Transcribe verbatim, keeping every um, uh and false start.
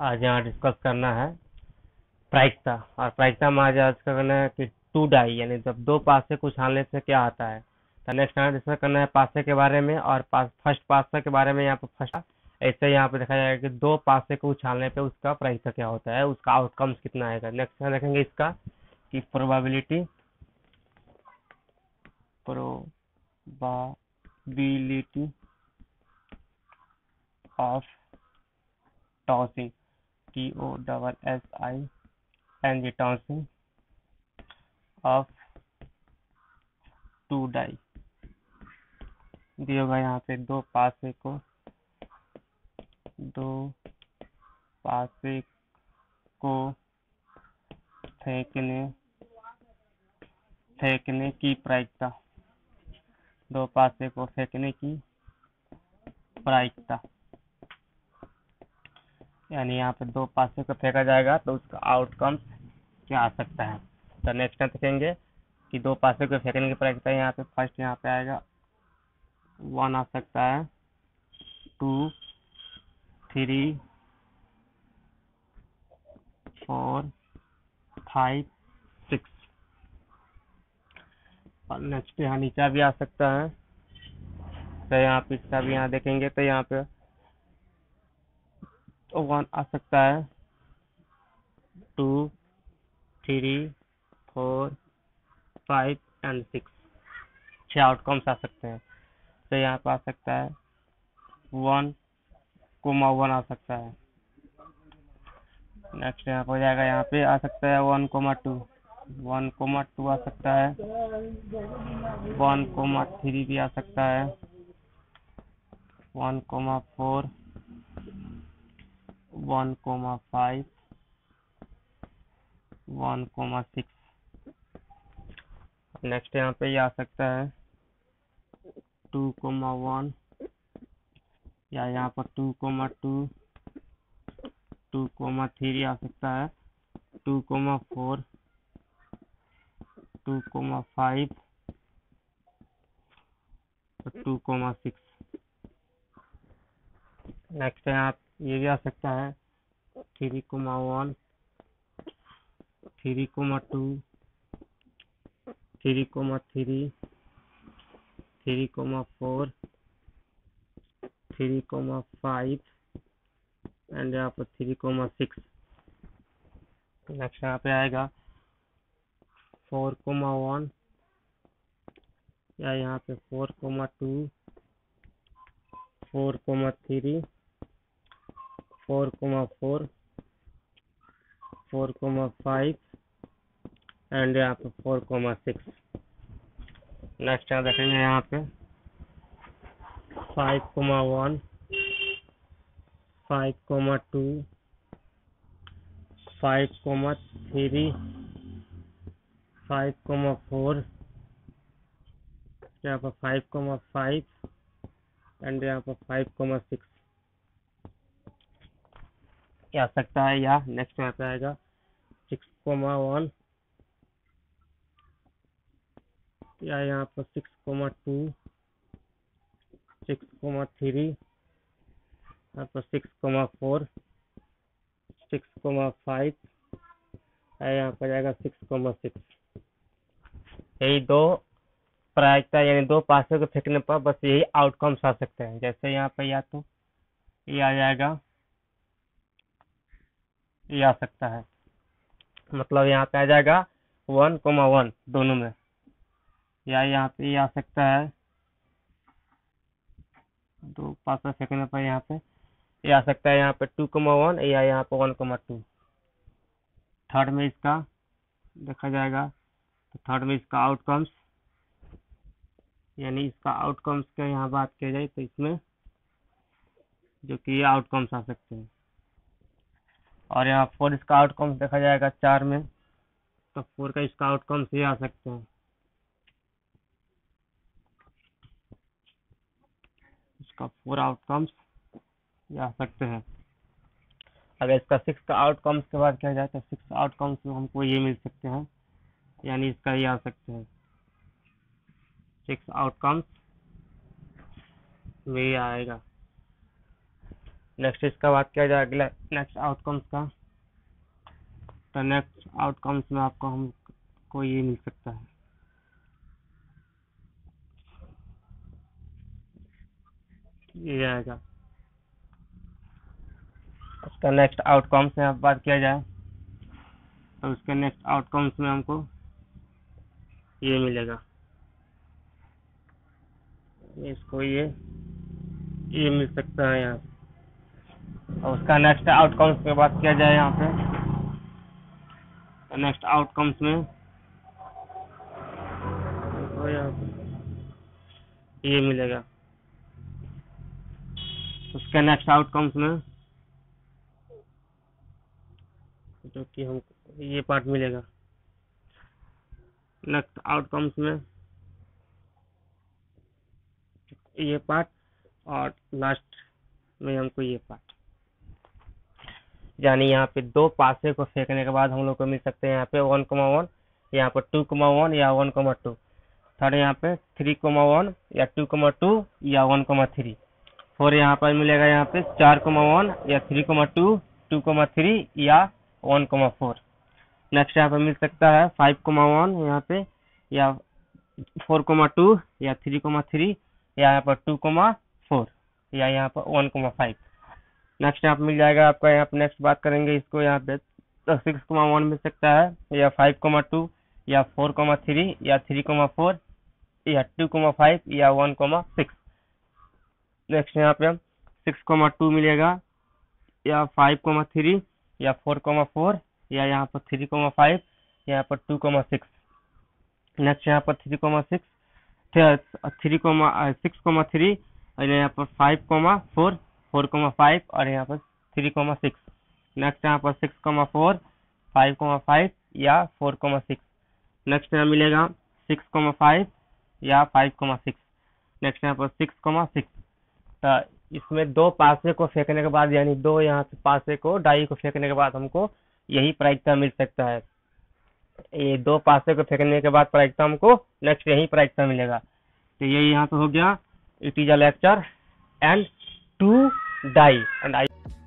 आज यहाँ डिस्कस करना है प्रायिकता। और प्रायिकता में आज आज करना है कि टू डाई यानी जब दो पासे को उछालने से क्या आता है। तो नेक्स्ट यहाँ डिस्कस करना है पासे के बारे में और पास फर्स्ट पासे के बारे में। यहाँ पे फर्स्ट ऐसे यहाँ पे देखा जाएगा कि दो पासे को उछालने पे उसका प्रायिकता क्या होता है, उसका आउटकम्स कितना आएगा। नेक्स्ट यहाँ देखेंगे इसका कि probability probability of tossing T O double S I N G tossing of two die दिया होगा। यहाँ पे दो पासे को दो पासे को फेंकने फेंकने की प्रायिकता, दो पासे को फेंकने की प्रायिकता यानी यहाँ पे दो पासे को फेंका जाएगा तो उसका आउटकम क्या आ सकता है। तो नेक्स्ट देखेंगे कि दो पासे को फेंकने की प्रायिकता। यहाँ पे फर्स्ट यहाँ पे आएगा वन आ सकता है, two, three, four, five, six. और नेक्स्ट यहाँ नीचा भी आ सकता है। तो यहाँ पे इसका भी यहाँ देखेंगे तो यहाँ पे वन आ सकता है, two, three, four, five and six. छह आउटकम्स आ सकते हैं। तो यहाँ पे आ सकता है वन कोमा वन आ सकता है। नेक्स्ट यहाँ पे हो जाएगा, यहाँ पे आ सकता है one comma two, one comma two आ सकता है, वन कोमा थ्री भी आ सकता है, one comma four, one comma five, one comma six. Next यहाँ पे ये आ सकता है टू कोमा वन, या यहाँ पर two comma two, two comma three आ सकता है, two comma four, two comma five, two comma six. Next यहाँ ये भी आ सकता है three comma one, three comma two, three comma three, three comma four, three comma five and यहाँ पर थ्री कोमा सिक्स। नेक्स्ट यहाँ पे आएगा फोर कोमा वन, या यहाँ पे four comma two, four comma three, four comma four, four comma five and यहाँ पे फोर कोमा सिक्स। नेक्स्ट यहाँ देखेंगे यहाँ पे five comma one, five comma two, five comma three, five comma four, यहाँ पर फाइव कोमा फाइव एंड यहाँ पर फाइव कोमा सिक्स आ सकता है। या नेक्स्ट यहाँ पे आएगा सिक्स कोमा वन, या यहाँ पर six comma two, six comma three, यहाँ पर six comma four, six comma five, यहाँ पर जाएगा सिक्स कोमा सिक्स। यही दो प्रायिकता यानी दो पासे को फेंकने पर बस यही आउटकम्स आ सकते हैं। जैसे यहाँ पर या तो ये आ जाएगा, ये आ सकता है, मतलब यहाँ पे आ जाएगा वन कोमा वन दोनों में, या यहाँ पे ये आ सकता है दो पासा फेंकने पर यहाँ पे ये आ सकता है, यहाँ पे टू कोमा वन या यहाँ पे वन कोमा टू। थर्ड में इसका देखा जाएगा तो थर्ड में इसका आउटकम्स यानी इसका आउटकम्स का यहाँ बात की जाए तो इसमें जो कि ये आउटकम्स आ सकते हैं। और यहाँ फोर इसका आउटकम्स देखा जाएगा चार में, तो फोर का इसका आउटकम्स ये आ सकते हैं। इसका फोर आउटकम्स ये आ सकते हैं। अगर इसका सिक्स का आउटकम्स के बाद किया जाए तो सिक्स आउटकम्स में हमको ये मिल सकते हैं, यानी इसका ये आ सकते हैं सिक्स आउटकम्स में ये आएगा। नेक्स्ट इसका बात किया जाए अगला नेक्स्ट आउटकम्स का, तो नेक्स्ट आउटकम्स में आपको हमको ये मिल सकता है, ये आएगा। उसका नेक्स्ट आउटकम्स में आप बात किया जाए तो उसके नेक्स्ट आउटकम्स में हमको ये मिलेगा, इसको ये ये मिल सकता है यहाँ। और उसका नेक्स्ट आउटकम्स पे बात किया जाए यहाँ पे, तो नेक्स्ट आउटकम्स में तो यहाँ पे ये मिलेगा। उसके नेक्स्ट आउटकम्स में जो कि हमको ये पार्ट मिलेगा। नेक्स्ट आउटकम्स में ये पार्ट और लास्ट में हमको ये पार्ट, यानी यहाँ पे दो पासे को फेंकने के बाद हम लोग को मिल सकते हैं यहाँ पे वन कोमा वन, यहाँ पर टू कोमा वन या वन कोमा टू, थर्ड यहाँ पे थ्री कोमा वन या टू कोमा टू या वन कोमा थ्री, फोर यहाँ पर मिलेगा यहाँ पे चार कोमा वन या three comma two, two comma three या वन कोमा फोर। नेक्स्ट यहाँ पे मिल सकता है फाइव कोमा वन यहाँ पे या फोर कोमा टू या थ्री कोमा थ्री या यहाँ पर टू कोमा फोर या यहाँ पर वन कोमा फाइव। नेक्स्ट यहाँ पे मिल जाएगा आपका, यहाँ पे नेक्स्ट बात करेंगे इसको यहाँ पे तो सिक्स कोमा वन मिल सकता है या फाइव कोमा टू या फोर कोमा थ्री या थ्री कोमा फोर या टू कोमा फाइव या वन कोमा सिक्स। नेक्स्ट यहाँ पे सिक्स कोमा टू मिलेगा या फाइव कोमा थ्री या फोर कोमा फोर या यहाँ पर थ्री कोमा फाइव यहाँ पर टू कोमा सिक्स। नेक्स्ट यहाँ पर three comma six three comma six comma three और यहाँ पर five comma four, four comma five और यहाँ पर थ्री कोमा सिक्स। नेक्स्ट यहाँ पर six comma four, five comma five या फोर कोमा सिक्स। नेक्स्ट यहाँ मिलेगा सिक्स कोमा फाइव या फाइव कोमा सिक्स। नेक्स्ट यहाँ पर सिक्स कोमा सिक्स। तो इसमें दो पासे को फेंकने के बाद, यानी दो यहाँ से पासे को डाई को फेंकने के बाद हमको यही प्रायिकता मिल सकता है। ये दो पासे को फेंकने के बाद प्रायिकता हमको नेक्स्ट यही प्रायिकता मिलेगा। तो ये यहाँ पे हो गया, it is a lecture and two die and I